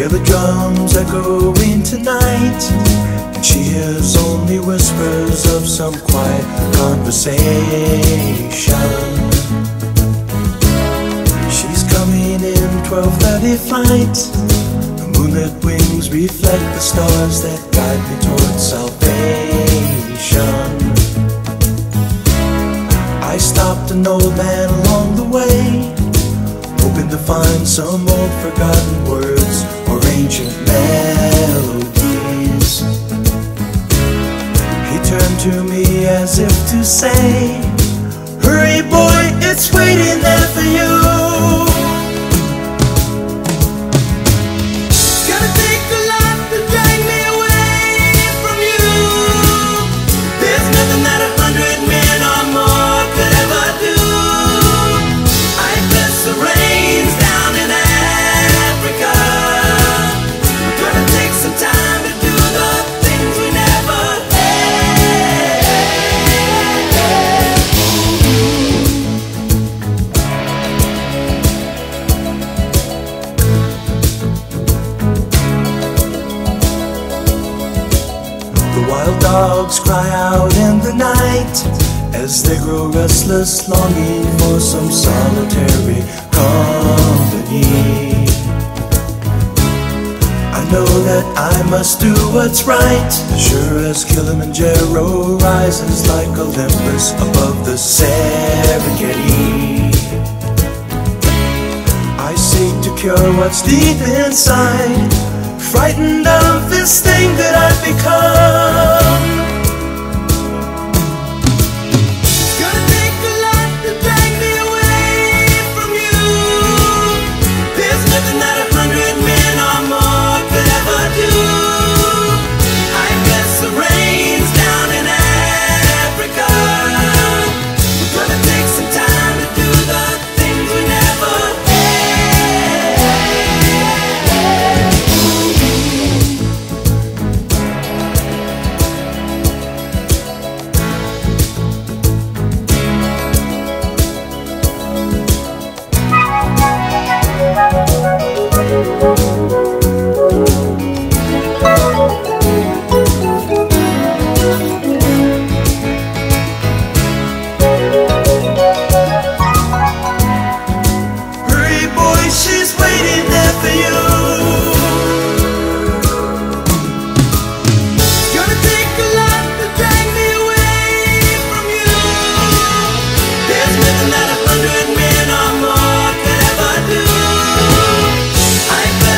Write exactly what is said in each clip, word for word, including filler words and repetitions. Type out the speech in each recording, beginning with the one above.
hear the drums echoing tonight, and she hears only whispers of some quiet conversation. She's coming in twelve thirty flight. The moonlit wings reflect the stars that guide me towards salvation. I stopped an old man along the way, hoping to find some old forgotten words or ancient melodies. He turned to me as if to say, "Hurry boy, it's waiting there for you." Gonna take a lot to drag me away from you. There's nothing that a hundred men or more could ever do. I bless the rains down in Africa. We're gonna take some time to do the things we never had. The wild dogs cry out in the night as they grow restless, longing for some solitary company. I know that I must do what's right, sure as Kilimanjaro rises like Olympus above the Serengeti. I seek to cure what's deep inside, frightened of this thing that I've become. Gonna take a lot to drag me away from you. There's nothing that a hundred men or more could ever do. I bless the rains down in Africa. We're gonna take some time to do the things we never had. Hurry boy, she's waiting there for you. Gonna take a lot to drag me away from you. There's nothing that a hundred men or more could ever do. I bless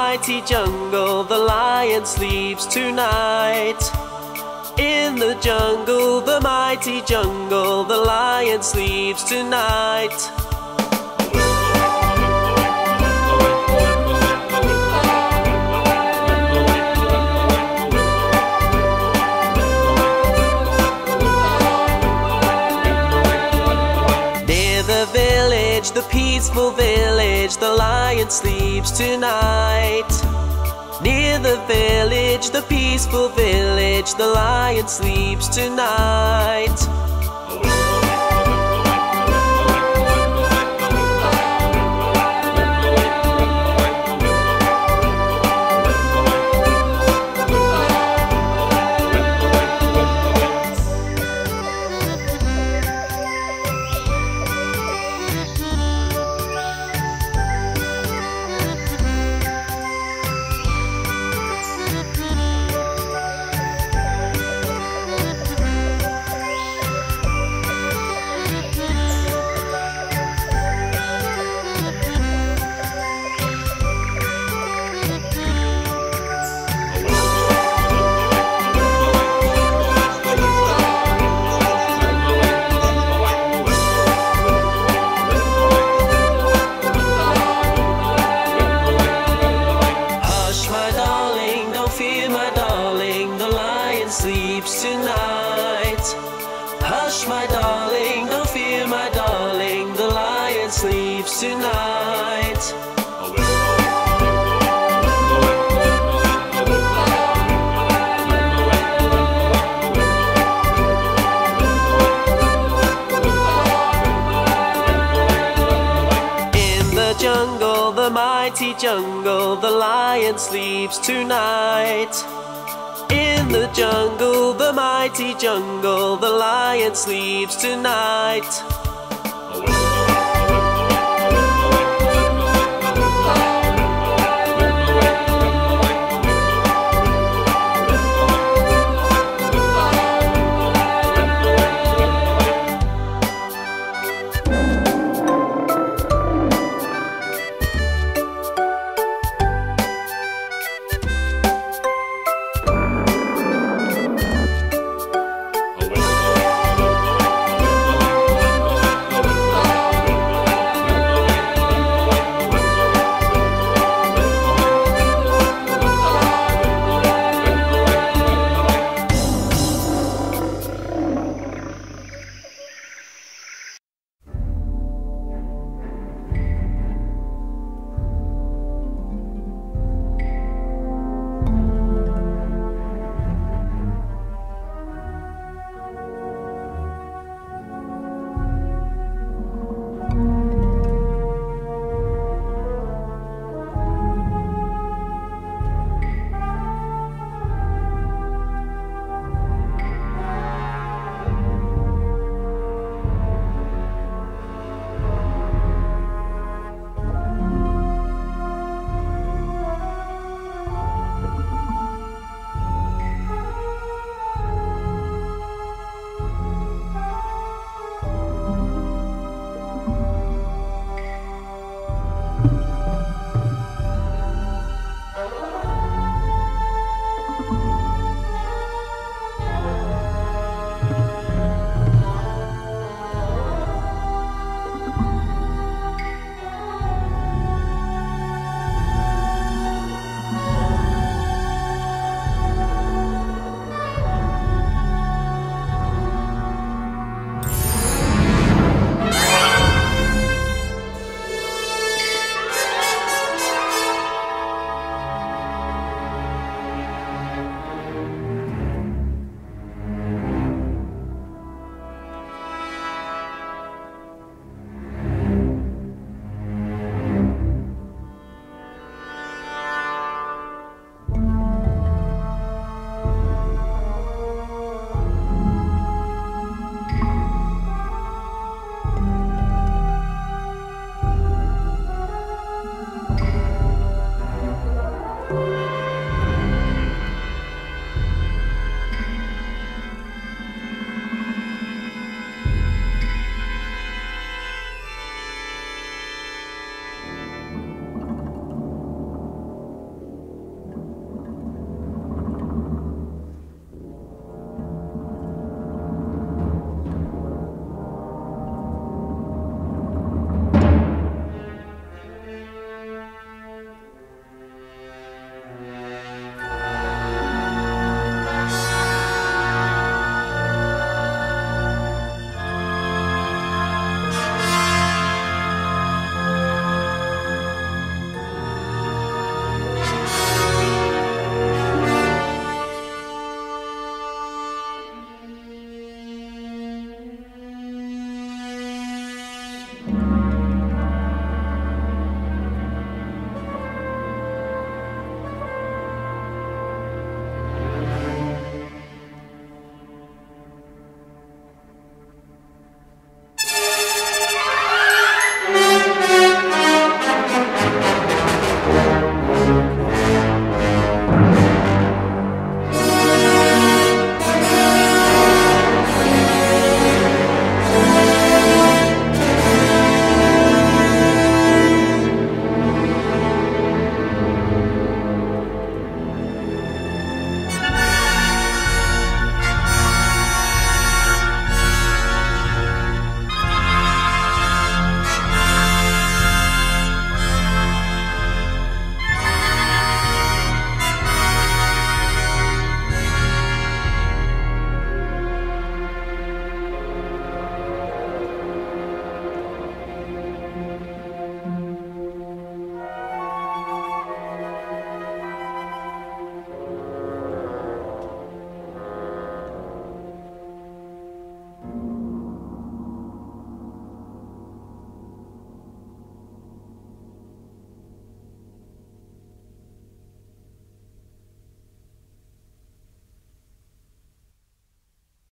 mighty jungle, the lion sleeps tonight. In the jungle, the mighty jungle, the lion sleeps tonight. The peaceful village, the lion sleeps tonight. Near the village, the peaceful village, the lion sleeps tonight. Sleeps tonight. Hush, my darling, don't fear, my darling, the lion sleeps tonight. In the jungle, the mighty jungle, the lion sleeps tonight. In the jungle, the mighty jungle, the lion sleeps tonight.